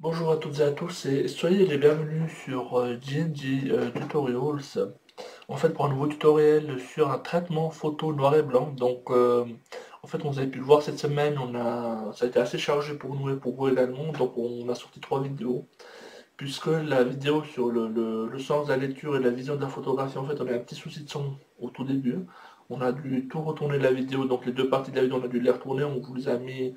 Bonjour à toutes et à tous et soyez les bienvenus sur GNG Tutorials. En fait, pour un nouveau tutoriel sur un traitement photo noir et blanc. En fait, on vous avez pu le voir cette semaine, ça a été assez chargé pour nous et pour vous également. Donc, on a sorti 3 vidéos. Puisque la vidéo sur le sens de la lecture et la vision de la photographie, en fait, on a eu un petit souci de son au tout début. On a dû tout retourner la vidéo, donc les deux parties de la vidéo, on a dû les retourner. On vous les a mis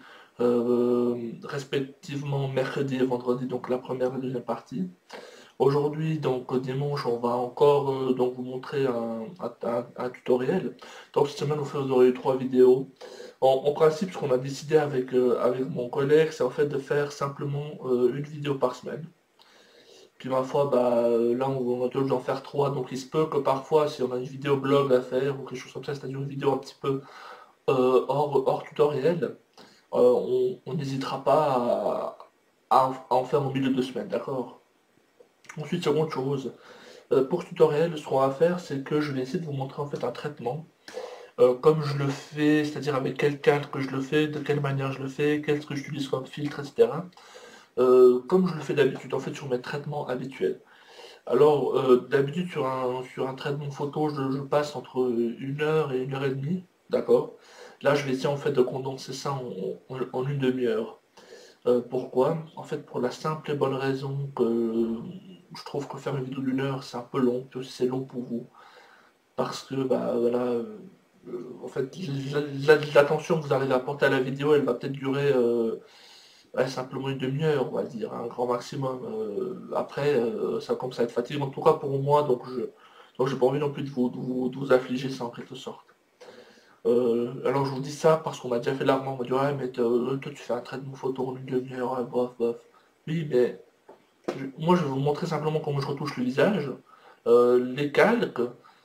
respectivement mercredi et vendredi, donc la première et la deuxième partie. Aujourd'hui, donc dimanche, on va encore donc vous montrer un tutoriel. Donc cette semaine, vous aurez eu 3 vidéos. En principe, ce qu'on a décidé avec mon collègue, c'est en fait de faire simplement une vidéo par semaine. Puis ma foi, là on a toujours d'en faire 3, donc il se peut que parfois si on a une vidéo blog à faire ou quelque chose comme ça, c'est-à-dire une vidéo un petit peu hors tutoriel, on n'hésitera pas à en faire au milieu de semaine, d'accord? Ensuite, seconde chose, pour ce tutoriel, ce qu'on va faire, c'est que je vais essayer de vous montrer en fait un traitement, comme je le fais, c'est-à-dire avec quel cadre que je le fais, de quelle manière je le fais, qu'est-ce que j'utilise comme filtre, etc. Comme je le fais d'habitude, en fait, sur mes traitements habituels. Alors, d'habitude, sur un traitement photo, je passe entre 1 heure et 1 heure et demie, d'accord? Là, je vais essayer en fait de condenser ça en une demi-heure. Pourquoi? En fait, pour la simple et bonne raison que je trouve que faire une vidéo d'1 heure, c'est un peu long, puis aussi c'est long pour vous. Parce que, voilà, en fait, l'attention que vous arrivez à apporter à la vidéo, elle va peut-être durer ouais, simplement une demi-heure, on va dire, un grand maximum. Après, ça commence à être fatigant, en tout cas pour moi, donc j'ai pas envie non plus de vous affliger ça en quelque sorte. Alors je vous dis ça parce qu'on m'a déjà fait l'argument, on m'a dit ouais mais toi tu fais un trait de photo en une demi-heure, ouais, bof bof. Oui mais moi je vais vous montrer simplement comment je retouche le visage, les calques,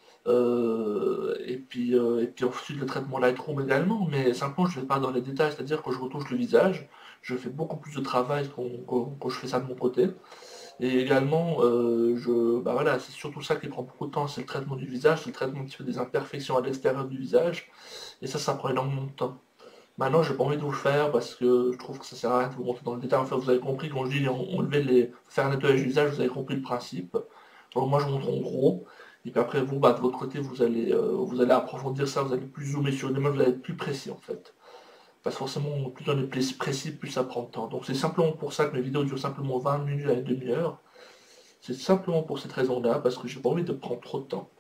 et puis ensuite le traitement Lightroom également, mais simplement je ne vais pas dans les détails, c'est-à-dire que je retouche le visage, je fais beaucoup plus de travail quand je fais ça de mon côté. Et également, voilà, c'est surtout ça qui prend beaucoup de temps, c'est le traitement du visage, c'est le traitement un petit peu des imperfections à l'extérieur du visage, et ça prend énormément de temps. Maintenant, j'ai pas envie de vous le faire parce que je trouve que ça sert à rien de vous montrer dans le détail. Enfin, vous avez compris quand je dis faire un nettoyage du visage, vous avez compris le principe. Donc moi, je vous montre en gros. Et puis après, vous, de votre côté, vous allez approfondir ça, vous allez plus zoomer sur les mains, vous allez être plus précis en fait. Parce que forcément, plus on est précis, plus ça prend de temps. Donc c'est simplement pour ça que mes vidéos durent simplement 20 minutes à une demi-heure. C'est simplement pour cette raison-là, parce que j'ai pas envie de prendre trop de temps.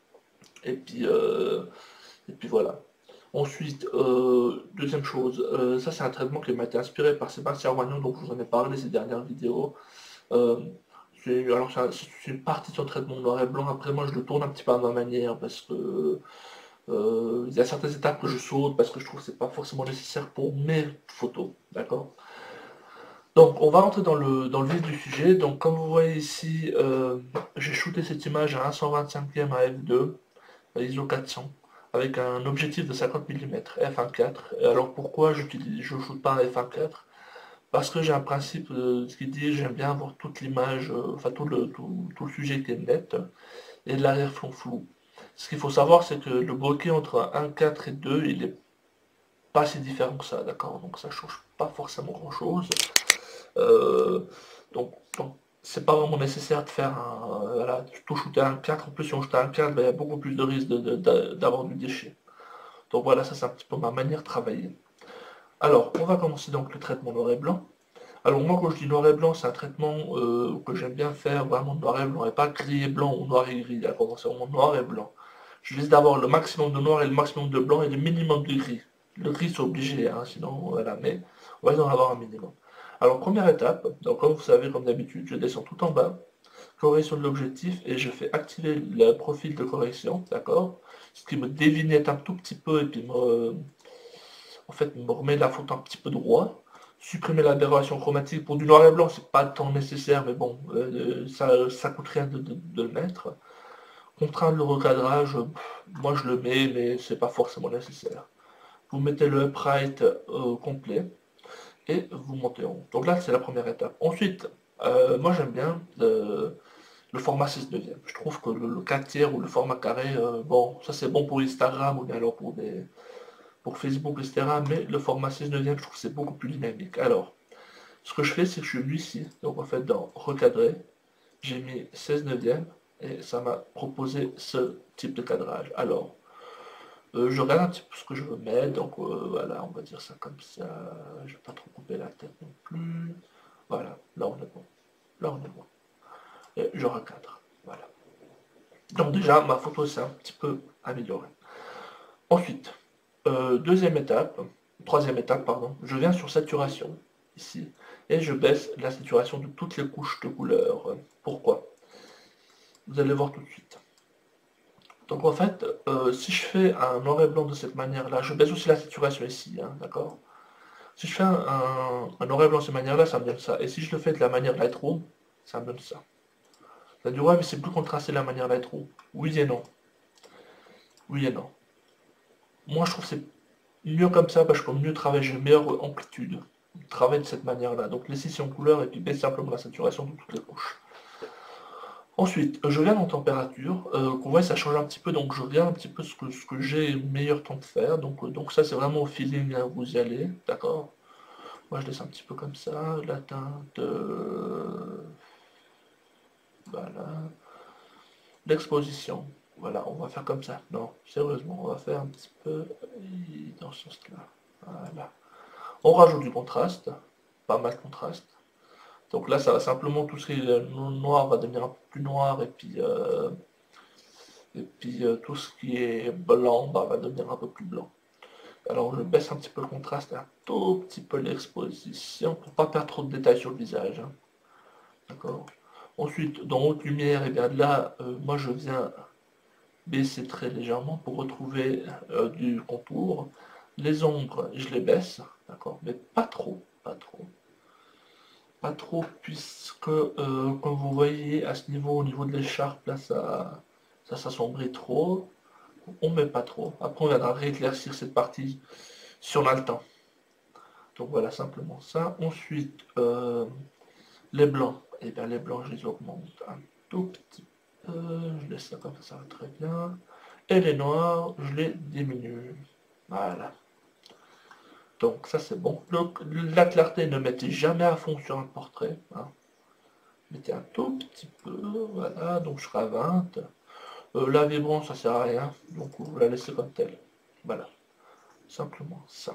Et puis, euh, et puis voilà. Ensuite, deuxième chose, ça c'est un traitement qui m'a été inspiré par Sébastien Roignon, donc je vous en ai parlé ces dernières vidéos. Euh, alors c'est une partie sur le traitement noir et blanc, après moi je le tourne un petit peu à ma manière parce que il y a certaines étapes que je saute parce que je trouve que c'est pas forcément nécessaire pour mes photos, d'accord? Donc on va rentrer dans le vif du sujet. Donc comme vous voyez ici, j'ai shooté cette image à 1/125e à f2, à ISO 400, avec un objectif de 50 mm f1.4. Et alors pourquoi je ne shoote pas un f1.4? Parce que j'ai un principe ce qui dit j'aime bien avoir toute l'image, enfin tout le sujet qui est net, et de l'arrière-plan flou. Ce qu'il faut savoir, c'est que le bokeh entre 1.4 et 2, il est pas si différent que ça, d'accord? Donc ça change pas forcément grand-chose. Euh, donc c'est pas vraiment nécessaire de faire voilà, tout shooter un 4. En plus, si on shoot un 4, il y a beaucoup plus de risques d'avoir du déchet. Donc voilà, ça c'est un petit peu ma manière de travailler. Alors, on va commencer donc le traitement noir et blanc. Alors moi, quand je dis noir et blanc, c'est un traitement que j'aime bien faire vraiment noir et blanc, et pas gris et blanc ou noir et gris, d'accord? C'est vraiment noir et blanc. Je vise d'avoir le maximum de noir et le maximum de blanc et le minimum de gris. Le gris, c'est obligé, hein, sinon, voilà, mais on va en avoir un minimum. Alors, première étape, donc comme vous savez, comme d'habitude, je descends tout en bas, correction de l'objectif, et je fais activer le profil de correction, d'accord? Ce qui me dévignette un tout petit peu, et puis en fait, me remet la photo un petit peu droit. Supprimer l'aberration chromatique pour du noir et blanc, c'est pas tant nécessaire, mais bon, ça coûte rien de le mettre. Contraindre le recadrage, moi je le mets, mais c'est pas forcément nécessaire. Vous mettez le upright complet et vous montez en haut. Donc là, c'est la première étape. Ensuite, moi j'aime bien le format 6 neuvième. Je trouve que le 4 tiers ou le format carré, bon, ça c'est bon pour Instagram ou bien alors pour Facebook, etc. Mais le format 6 neuvième, je trouve que c'est beaucoup plus dynamique. Alors, Ce que je fais, c'est que je suis venu ici, donc en fait dans recadrer, j'ai mis 16 neuvième et ça m'a proposé ce type de cadrage. Alors, je regarde un petit peu ce que je veux mettre, donc voilà, on va dire ça comme ça, je vais pas trop couper la tête non plus. Voilà, là on est bon, là on est bon. Et je recadre, voilà. Donc déjà, ma photo s'est un petit peu améliorée. Ensuite, deuxième étape, troisième étape, pardon, je viens sur saturation, ici, et je baisse la saturation de toutes les couches de couleur. Pourquoi? Vous allez voir tout de suite. Donc en fait, si je fais un noir et blanc de cette manière-là, je baisse aussi la saturation ici, hein, d'accord? Si je fais un noir et blanc de cette manière-là, ça me donne ça. Et si je le fais de la manière Lightroom, ça me donne ça. Ça dit ouais, mais c'est plus contrasté de la manière Lightroom. Oui et non. Oui et non. Moi, je trouve que c'est mieux comme ça parce que mieux travailler, j'ai une meilleure amplitude. Travailler de cette manière-là. Donc laisser si en couleur et puis baisser simplement la saturation de toutes les couches. Ensuite, je viens en température, qu'on voit ça change un petit peu, donc je regarde un petit peu ce que j'ai meilleur temps de faire, donc ça c'est vraiment au feeling, hein, vous y allez, d'accord? Moi je laisse un petit peu comme ça, la teinte, voilà, l'exposition, voilà, on va faire comme ça, non, sérieusement, on va faire un petit peu dans ce sens-là, voilà. On rajoute du contraste, pas mal de contraste, donc là ça va simplement, tout ce qui est noir va devenir un peu plus noir, et puis tout ce qui est blanc va devenir un peu plus blanc. Alors je baisse un petit peu le contraste, un tout petit peu l'exposition, pour pas perdre trop de détails sur le visage. Hein. D'accord. Ensuite, dans haute lumière, et bien là, moi je viens baisser très légèrement pour retrouver du contour. Les ombres, je les baisse, d'accord, mais pas trop, pas trop. Pas trop, puisque comme vous voyez à ce niveau, au niveau de l'écharpe, là ça s'assombrit trop. On met pas trop. Après, on viendra rééclaircir cette partie si on a le temps. Donc voilà, simplement ça. Ensuite, les blancs. Et bien les blancs, je les augmente un tout petit peu. Je laisse ça comme ça va très bien. Et les noirs, je les diminue. Voilà. Donc ça c'est bon. Donc la clarté, ne mettez jamais à fond sur un portrait. Hein. Mettez un tout petit peu. Voilà, donc je serai à 20. La vibrance, ça sert à rien. Donc vous la laissez comme telle. Voilà. Simplement ça.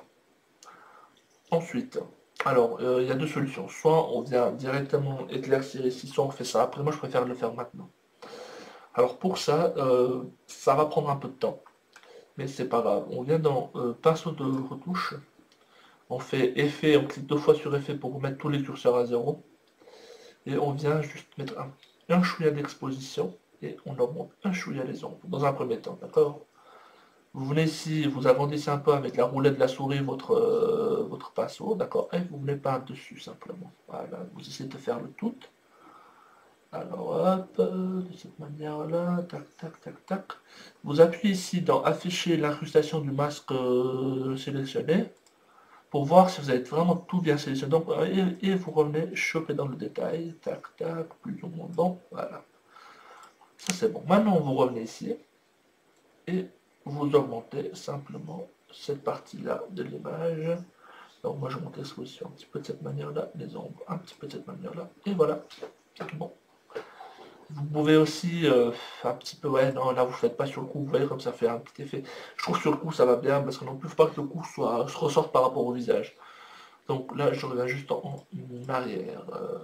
Ensuite, alors, il y a deux solutions. Soit on vient directement éclaircir ici, soit on fait ça. Après, moi, je préfère le faire maintenant. Alors, pour ça, ça va prendre un peu de temps. Mais c'est pas grave. On vient dans pinceau de retouche. On fait effet, on clique deux fois sur effet pour mettre tous les curseurs à zéro. Et on vient juste mettre un chouïa d'exposition. Et on augmente un chouïa les ombres, dans un premier temps, d'accord? Vous venez ici, vous agrandissez un peu avec la roulette de la souris votre pinceau, d'accord? Et vous venez peindre dessus simplement. Voilà, vous essayez de faire le tout. Alors hop, de cette manière-là, tac, tac, tac, tac. Vous appuyez ici dans afficher l'incrustation du masque sélectionné pour voir si vous avez vraiment tout bien sélectionné. Donc, et vous revenez choper dans le détail, tac, tac, plus ou moins bon, voilà. Ça c'est bon. Maintenant vous revenez ici et vous augmentez simplement cette partie-là de l'image. Donc moi je monte l'exposition un petit peu de cette manière-là, les ombres un petit peu de cette manière-là, et voilà, bon. Vous pouvez aussi un petit peu, ouais, non, là vous faites pas sur le coup, vous voyez comme ça fait un petit effet. Je trouve que sur le coup ça va bien, parce que non plus pas que le coup se ressorte par rapport au visage. Donc là je reviens juste en arrière,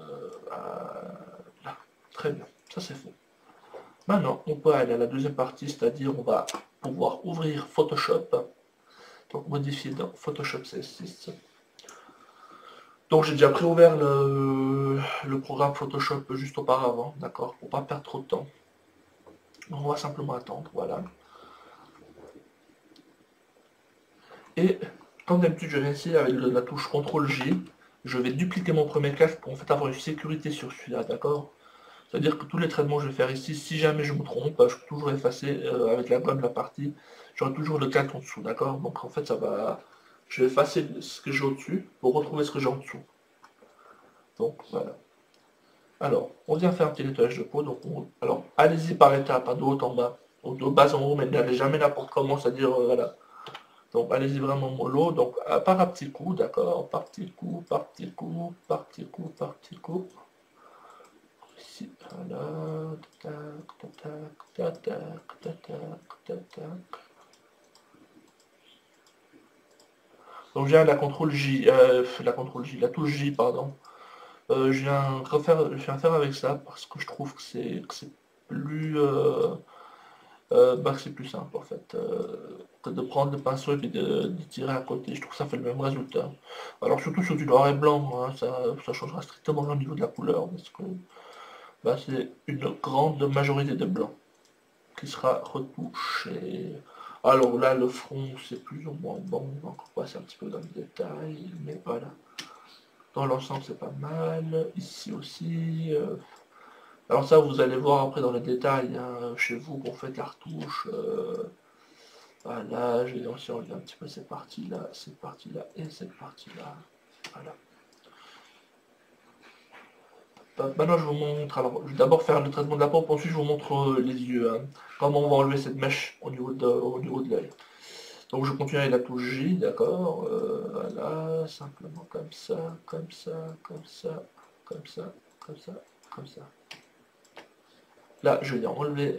là, très bien, ça c'est fait. Maintenant on peut aller à la deuxième partie, c'est-à-dire on va pouvoir ouvrir Photoshop, donc modifier dans Photoshop CS6. Donc j'ai déjà préouvert le programme Photoshop juste auparavant, d'accord, pour pas perdre trop de temps. Donc on va simplement attendre, voilà. Et comme d'habitude, je viens ici avec la touche CTRL-J, je vais dupliquer mon premier casque pour en fait avoir une sécurité sur celui-là, d'accord? C'est-à-dire que tous les traitements que je vais faire ici, si jamais je me trompe, je peux toujours effacer avec la gomme la partie, j'aurai toujours le calque en dessous, d'accord? Donc en fait ça va... Je vais effacer ce que j'ai au-dessus pour retrouver ce que j'ai en dessous. Donc voilà. Alors, on vient faire un petit nettoyage de peau. Donc alors, allez-y par étapes, hein, de haut en bas, ou de bas en haut, mais n'allez jamais n'importe comment, c'est-à-dire, voilà. Donc allez-y vraiment mollo, donc par un petit coup, d'accord, par petit coup, par petit coup, par petit coup, par petit coup. Ici, voilà, tac, tac, tac, tac, tac, tac, tac. Donc je viens la contrôle J, la touche J, pardon. Je viens faire avec ça parce que je trouve que c'est plus, c'est plus simple en fait que de prendre le pinceau et puis de tirer à côté. Je trouve que ça fait le même résultat. Alors surtout sur du noir et blanc, hein, ça changera strictement rien au niveau de la couleur parce que c'est une grande majorité de blanc qui sera retouché. Alors là, le front, c'est plus ou moins bon, on va encore passer un petit peu dans le détail, mais voilà. Dans l'ensemble, c'est pas mal. Ici aussi. Alors ça, vous allez voir après dans les détails, hein, chez vous, qu'on fait la retouche. Voilà, je vais aussi enlever un petit peu ces parties-là et cette partie-là. Voilà. Maintenant, je vous montre. Alors, je vais d'abord faire le traitement de la peau, puis ensuite je vous montre les yeux. Hein, comment on va enlever cette mèche au niveau de l'œil. Donc, je continue avec la touche J, d'accord. Voilà, simplement comme ça, comme ça, comme ça, comme ça, comme ça, comme ça. Là, je vais enlever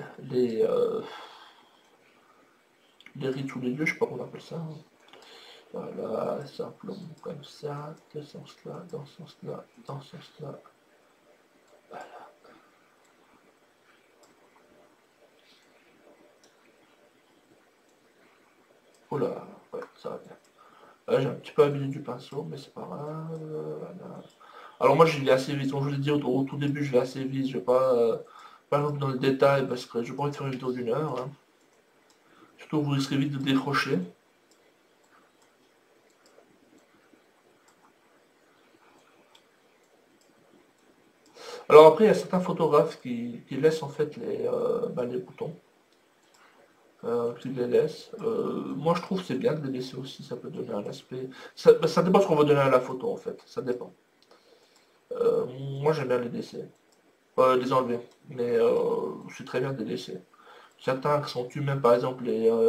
les rides sous les yeux, je sais pas comment on appelle ça. Hein. Voilà, simplement comme ça, de ce sens-là, dans ce sens-là, dans ce sens-là. Oula, ouais, ça va bien. Là, j'ai un petit peu abusé du pinceau, mais c'est pas grave. Voilà. Alors moi, j'y vais assez vite. Comme je vous l'ai dit au tout début, je vais assez vite. Je vais pas non plus dans le détail parce que je pas envie de faire une vidéo d'1 heure. Hein. Surtout, vous risquez vite de décrocher. Alors après, il y a certains photographes qui laissent en fait les boutons. Qui les laissent. Moi, je trouve que c'est bien de les laisser aussi. Ça peut donner un aspect. Ça dépend ce qu'on veut donner à la photo en fait. Ça dépend. Moi, j'aime bien les laisser. Les enlever. Mais c'est très bien de les laisser. Certains accentuent même par exemple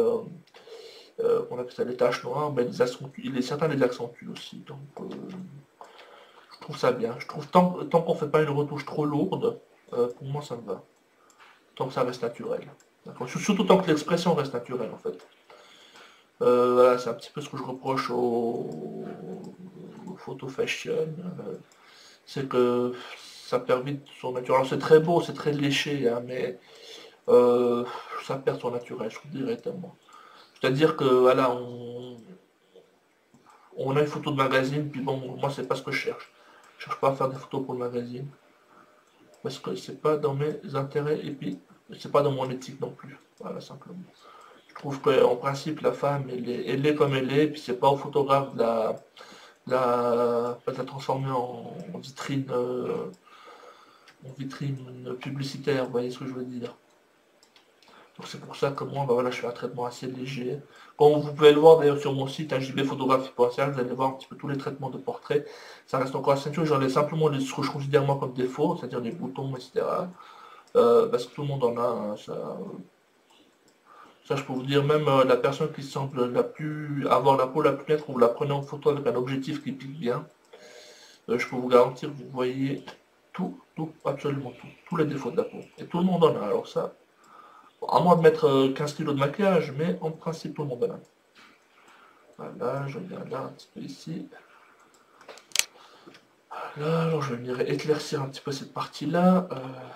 on appelle ça les taches noires, mais certains les accentuent aussi. Donc je trouve ça bien. Je trouve tant qu'on ne fait pas une retouche trop lourde, pour moi ça me va. Tant que ça reste naturel. Surtout tant que l'expression reste naturelle en fait. Voilà, c'est un petit peu ce que je reproche aux photo fashion. C'est que ça perd vite son naturel. Alors c'est très beau, c'est très léché, hein, mais euh, ça perd son naturel, je trouve directement. C'est-à-dire que voilà, on a une photo de magazine, puis bon, moi c'est pas ce que je cherche. Je cherche pas à faire des photos pour le magazine, parce que c'est pas dans mes intérêts, et puis c'est pas dans mon éthique non plus. Voilà, simplement. Je trouve qu'en principe, la femme, elle est comme elle est, puis c'est pas au photographe de la transformer en vitrine publicitaire, vous voyez ce que je veux dire. Donc c'est pour ça que moi, voilà, je fais un traitement assez léger. Comme vous pouvez le voir d'ailleurs sur mon site, jbphotographie.ca, vous allez voir un petit peu tous les traitements de portrait. Ça reste encore assez naturel, j'en ai simplement ce que je considère moi comme défaut, c'est-à-dire les boutons, etc. Parce que tout le monde en a, hein, ça je peux vous dire, même la personne qui semble avoir la peau la plus nette, vous la prenez en photo avec un objectif qui pique bien, je peux vous garantir que vous voyez absolument tout, tous les défauts de la peau. Et tout le monde en a, alors ça, à moins de mettre 15 kilos de maquillage, mais en principe tout le monde en a. Voilà, je viens là un petit peu ici. Là, alors je vais venir éclaircir un petit peu cette partie-là.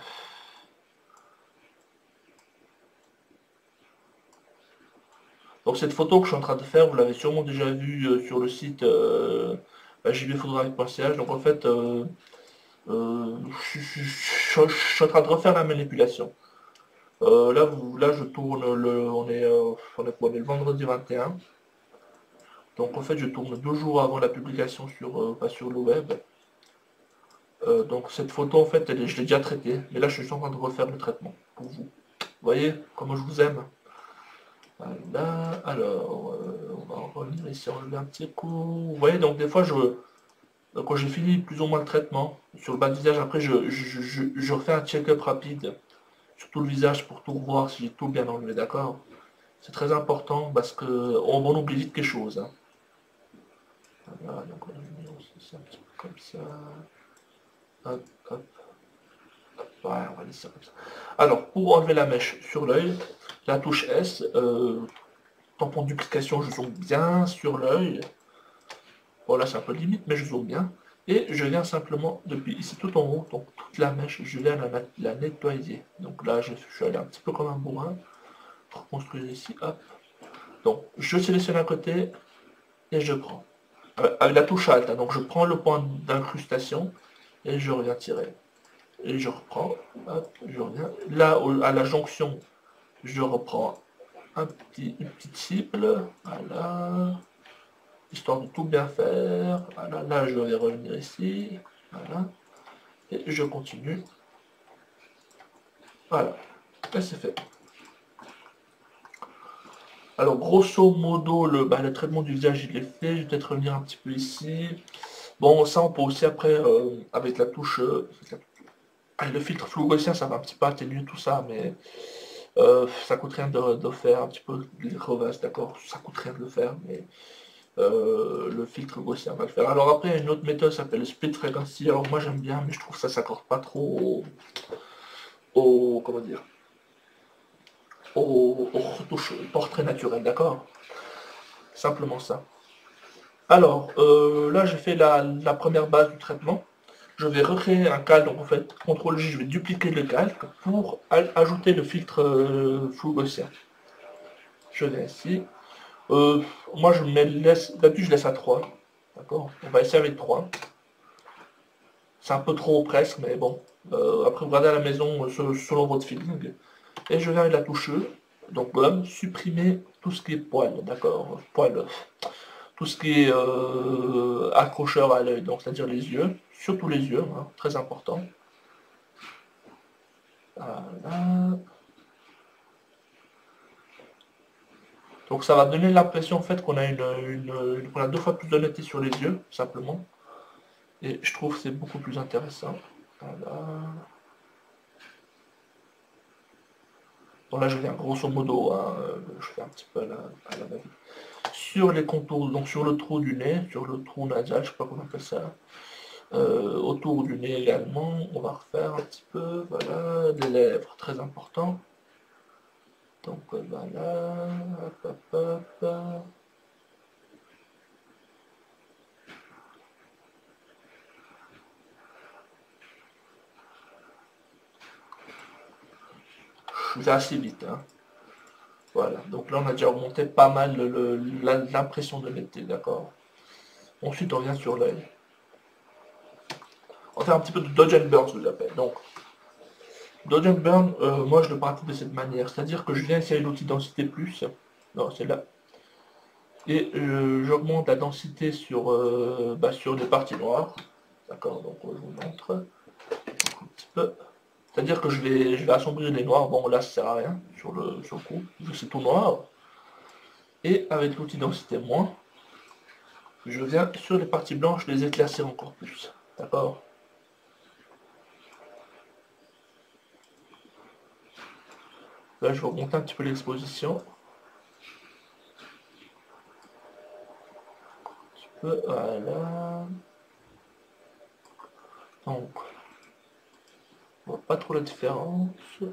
Donc cette photo que je suis en train de faire, vous l'avez sûrement déjà vue sur le site jbphotographique.ch. Donc en fait, je suis en train de refaire la manipulation. Là, je tourne on est le vendredi 21. Donc en fait, je tourne 2 jours avant la publication sur le web. Donc cette photo, en fait, je l'ai déjà traitée. Mais là, je suis en train de refaire le traitement pour vous. Vous voyez comment je vous aime. Voilà, alors, on va en revenir ici, enlever un petit coup. Vous voyez, donc des fois, quand j'ai fini plus ou moins le traitement, sur le bas du visage, après, je refais un check-up rapide sur tout le visage pour tout revoir si j'ai tout bien enlevé, d'accord? C'est très important parce qu'on oublie vite quelque chose. Hein. Voilà, donc on met aussi ça un petit peu comme ça. Hop, hop, hop. Ouais, on va laisser ça comme ça. Alors, pour enlever la mèche sur l'œil, la touche S, tampon de duplication, je zoome bien sur l'œil. Bon là c'est un peu limite, mais je zoome bien. Et je viens simplement, depuis ici tout en haut, donc toute la mèche, je viens la nettoyer. Donc là, je suis allé un petit peu comme un bourrin, pour construire ici, hop. Donc, je sélectionne un côté, et je prends. Avec la touche Alt, hein, donc je prends le point d'incrustation, et je reviens tirer. Et je reprends, hop, je reviens. Là, à la jonction, je reprends une petite cible, voilà. Histoire de tout bien faire. Voilà, là je vais revenir ici. Voilà. Et je continue. Voilà. Et c'est fait. Alors grosso modo, le traitement du visage il est fait. Je vais peut-être revenir un petit peu ici. Bon, ça on peut aussi après, avec la touche... le filtre flou gaussien, ça va un petit peu atténuer tout ça, mais ça coûte rien de faire un petit peu les crevasses, d'accord. Ça coûte rien de le faire, mais... le filtre gaussien va le faire. Alors après, il y a une autre méthode qui s'appelle le split frequency. Alors moi j'aime bien, mais je trouve que ça s'accorde pas trop comment dire, au retouche, portrait naturel, d'accord. Simplement ça. Alors, là j'ai fait la première base du traitement. Je vais recréer un calque, donc en fait, CTRL J, je vais dupliquer le calque pour ajouter le filtre flou gaussien. Je viens ici. Moi je laisse, d'habitude je laisse à 3. D'accord. On va essayer avec 3. C'est un peu trop presque, mais bon. Après, vous regardez à la maison selon votre feeling. Et je viens avec la touche E. Donc, gomme, supprimer tout ce qui est poil, d'accord. Poil. Tout ce qui est accrocheur à l'œil, donc c'est-à-dire les yeux. Surtout les yeux, hein, très important. Voilà. Donc ça va donner l'impression en fait qu'on a qu'on a 2 fois plus d'honnêteté sur les yeux, simplement. Et je trouve que c'est beaucoup plus intéressant. Voilà. Bon là je viens grosso modo, hein, je fais un petit peu à la va-vite. Sur les contours, donc sur le trou du nez, sur le trou nasal, je sais pas comment on appelle ça, autour du nez également, on va refaire un petit peu, voilà, les lèvres, très important. Donc voilà, hop, hop, hop. Je vais assez vite, hein. Voilà, donc là on a déjà remonté pas mal l'impression de netteté, d'accord. Ensuite on revient sur l'œil. On va faire un petit peu de dodge and burn, ce que j'appelle. Donc, dodge and burn, moi je le pratique de cette manière, c'est-à-dire que je viens essayer l'outil densité plus, non c'est là, et j'augmente la densité sur les parties noires, d'accord, donc je vous montre un petit peu, c'est-à-dire que je vais assombrir les noirs, bon là ça sert à rien sur le coup, vu que c'est tout noir, et avec l'outil densité moins, je viens sur les parties blanches les éclaircir encore plus, d'accord. Là je vais augmenter un petit peu l'exposition. Voilà. Donc, on voit pas trop la différence.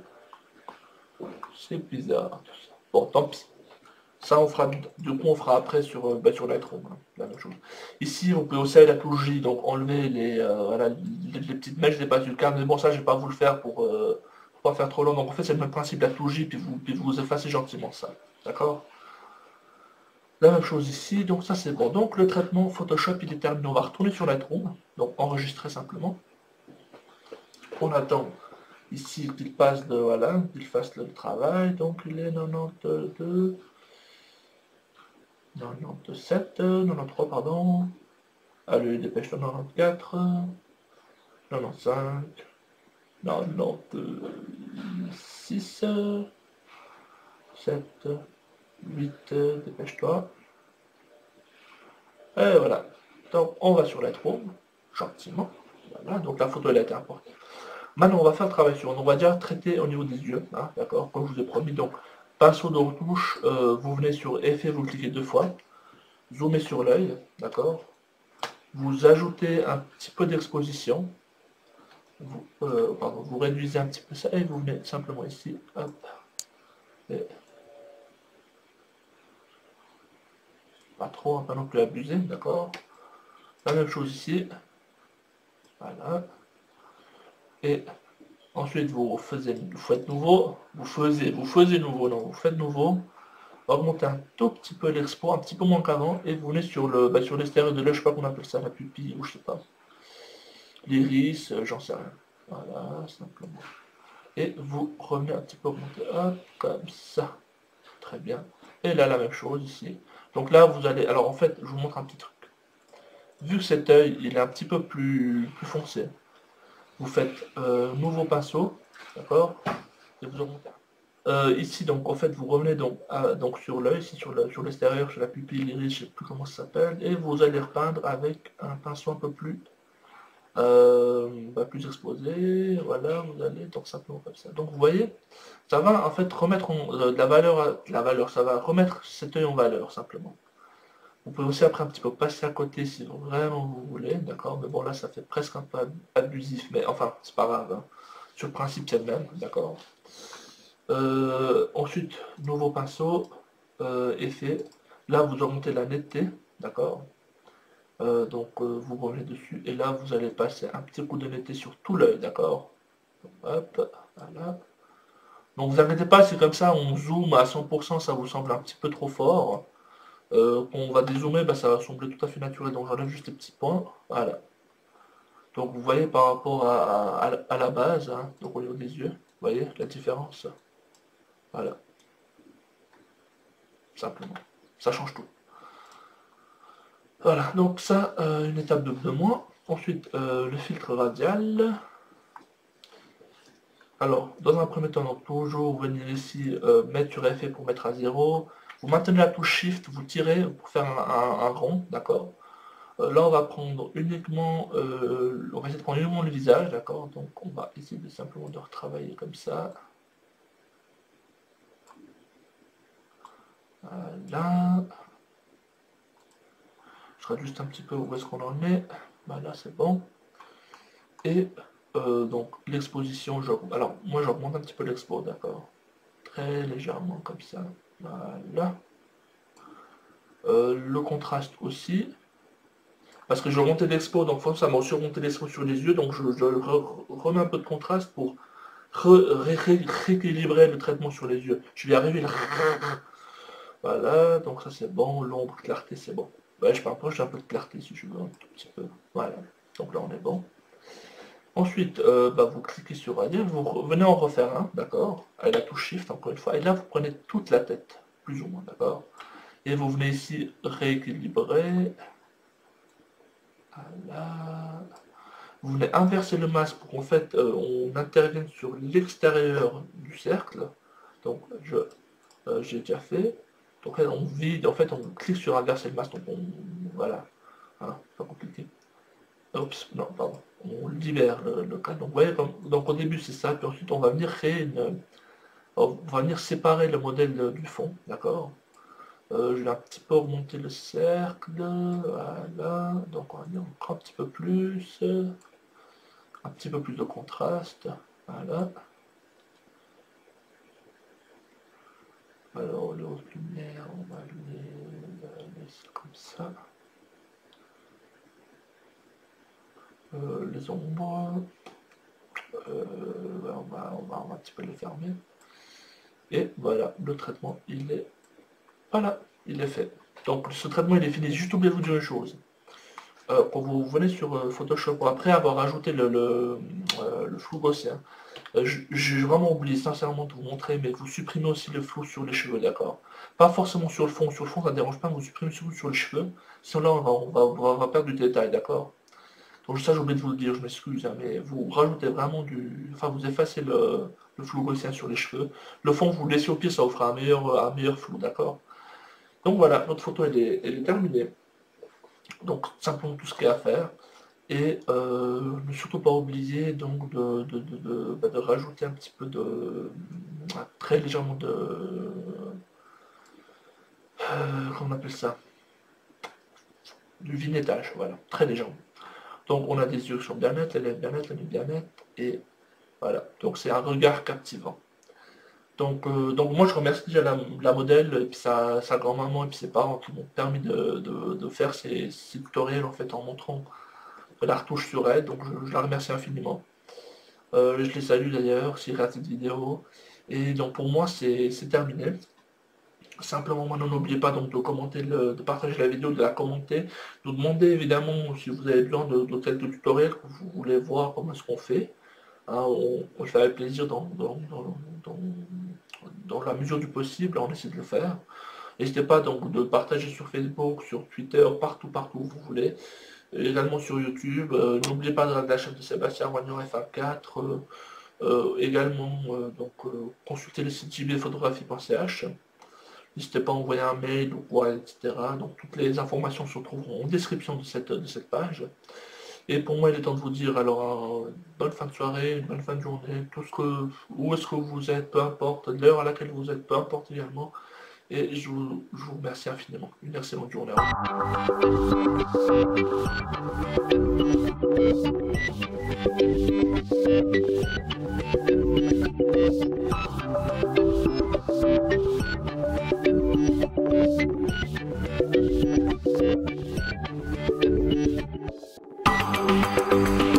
C'est bizarre tout ça. Bon, tant pis. Ça, on fera, du coup, on fera après sur Lightroom, hein, la même chose. Ici, on peut aussi avec la touche J, donc enlever voilà, les petites mèches des passes du cadre. Mais bon, ça, je vais pas vous le faire pour pas faire trop long. Donc, en fait, c'est le même principe, la touche J, puis vous effacez gentiment ça. D'accord. La même chose ici, donc ça c'est bon. Donc le traitement Photoshop il est terminé. On va retourner sur Lightroom, donc enregistrer simplement. On attend ici qu'il passe voilà, qu'il fasse le travail. Donc il est 92, 97, 93 pardon. Allez, dépêche-toi, 94, 95, 96, 7, 8, dépêche-toi. Et voilà. Donc on va sur Lightroom, gentiment. Voilà, donc la photo elle a été importée. Maintenant on va faire le travail sur, on va déjà traiter au niveau des yeux, hein, d'accord, comme je vous ai promis. Donc Pinceau de retouche, vous venez sur effet, vous cliquez 2 fois, zoomez sur l'œil, d'accord. Vous ajoutez un petit peu d'exposition, vous réduisez un petit peu ça et vous venez simplement ici, hop, et pas trop, pas non plus abuser, d'accord. La même chose ici, voilà, et ensuite vous faites nouveau, vous faites nouveau, augmentez un tout petit peu l'expo, un petit peu moins qu'avant, et vous venez sur sur l'extérieur de l'œil, je sais pas qu'on appelle ça, la pupille, ou je sais pas, l'iris, j'en sais rien. Voilà, simplement. Et vous revenez un petit peu augmenter, hop, comme ça. Très bien. Et là, la même chose ici. Donc là, vous allez... Alors en fait, je vous montre un petit truc. Vu que cet œil, il est un petit peu plus foncé, vous faites nouveau pinceau, d'accord. Et vous augmentez. Ici, donc en fait, vous revenez donc sur l'œil, ici sur l'extérieur, sur la pupille, l'iris, je ne sais plus comment ça s'appelle, et vous allez repeindre avec un pinceau un peu plus exposé, voilà, vous allez donc simplement comme ça. Donc vous voyez, ça va en fait remettre de la valeur, ça va remettre cet œil en valeur simplement. Vous pouvez aussi après un petit peu passer à côté si vraiment vous voulez, d'accord, mais bon là ça fait presque un peu abusif, mais enfin c'est pas grave, hein. Sur le principe c'est le même, d'accord. Ensuite, nouveau pinceau, effet, là vous augmentez la netteté, d'accord. Vous revenez dessus et là vous allez passer un petit coup de netteté sur tout l'œil, d'accord. Hop, voilà. Donc vous inquiétez pas, c'est comme ça, on zoome à 100%, ça vous semble un petit peu trop fort. Quand on va dézoomer, ça va sembler tout à fait naturel, donc j'enlève juste les petits points, voilà. Donc vous voyez par rapport à la base, hein, donc au niveau des yeux, vous voyez la différence. Voilà, simplement. Ça change tout. Voilà, donc ça, une étape de moins. Ensuite, le filtre radial. Alors, dans un premier temps, donc toujours venir ici, mettre sur effet pour mettre à 0. Vous maintenez la touche Shift, vous tirez pour faire un rond, d'accord. Là, on va prendre uniquement, on va essayer de prendre uniquement le visage, d'accord. Donc, on va essayer de simplement de retravailler comme ça. Voilà. Je regarde juste un petit peu où est-ce qu'on en est. Voilà, c'est bon. Et donc l'exposition, alors moi j'augmente un petit peu l'expo, d'accord. Très légèrement comme ça. Voilà. Le contraste aussi. Parce que j'ai augmenté l'expo, donc ça m'a aussi augmenté l'expo sur les yeux, donc je remets un peu de contraste pour rééquilibrer le traitement sur les yeux. Je vais y arriver là. Voilà, donc ça c'est bon, l'ombre, clarté, c'est bon. Ouais, je m'approche un peu de clarté si je veux, un tout petit peu. Voilà, donc là on est bon. Ensuite, vous cliquez sur Radial, vous venez en refaire un, d'accord, avec la touche Shift encore une fois, et là vous prenez toute la tête, plus ou moins, d'accord. Et vous venez ici rééquilibrer. Voilà. Vous venez inverser le masque pour qu'en fait on intervienne sur l'extérieur du cercle. Donc j'ai déjà fait. Donc là on vide, en fait on clique sur inverser le masque, donc voilà, hein, pas compliqué. Oups, non, pardon. On libère le cadre. Donc vous voyez, donc au début c'est ça, puis ensuite on va venir on va venir séparer le modèle du fond, d'accord. Je vais un petit peu remonter le cercle, voilà, donc on va venir encore un petit peu plus de contraste, voilà. Alors le haut lumière, on va le laisser comme ça. Les ombres, on va un petit peu les fermer. Et voilà, le traitement, voilà, il est fait. Donc ce traitement il est fini. Juste oubliez de vous dire une chose. Quand vous venez sur Photoshop, après avoir ajouté le flou gaussien, j'ai vraiment oublié sincèrement de vous montrer, mais vous supprimez aussi le flou sur les cheveux, d'accord. Pas forcément sur le fond ça ne dérange pas, mais vous supprimez surtout sur les cheveux. Sinon là on va perdre du détail, d'accord. Donc ça j'ai oublié de vous le dire, je m'excuse, hein, mais vous rajoutez vraiment enfin vous effacez le flou gaussien sur les cheveux. Le fond vous le laissez au pied, ça vous fera un meilleur flou, d'accord. Donc voilà, notre photo elle est terminée. Donc simplement tout ce qu'il y a à faire. Et ne surtout pas oublier donc de rajouter un petit peu très légèrement comment on appelle ça? Du vignettage, voilà, très légèrement. Donc on a des yeux qui sont bien nets, les lèvres bien nettes, les nez bien nettes, et voilà. Donc c'est un regard captivant. Donc moi je remercie déjà la modèle, et puis sa grand-maman et puis ses parents qui m'ont permis de faire ces tutoriels en fait en montrant la retouche sur elle, donc je la remercie infiniment. Je les salue d'ailleurs s'ils regardent cette vidéo. Et donc pour moi c'est terminé. Simplement maintenant n'oubliez pas donc de commenter, de partager la vidéo, de la commenter, de demander évidemment si vous avez besoin de tels tutoriels que vous voulez voir comment est-ce qu'on fait. Hein, on le fait avec plaisir dans la mesure du possible, on essaie de le faire. N'hésitez pas donc de partager sur Facebook, sur Twitter, partout où vous voulez. Et également sur YouTube. N'oubliez pas de la chaîne de Sébastien Wagner FA4. Également, consultez le site jbphotographie.ch. N'hésitez pas à envoyer un mail ou quoi, etc. Donc toutes les informations se trouveront en description de cette page. Et pour moi, il est temps de vous dire alors une bonne fin de soirée, une bonne fin de journée, où est-ce que vous êtes, peu importe, l'heure à laquelle vous êtes, peu importe également. Et je vous remercie infiniment. Une excellente journée. Au revoir.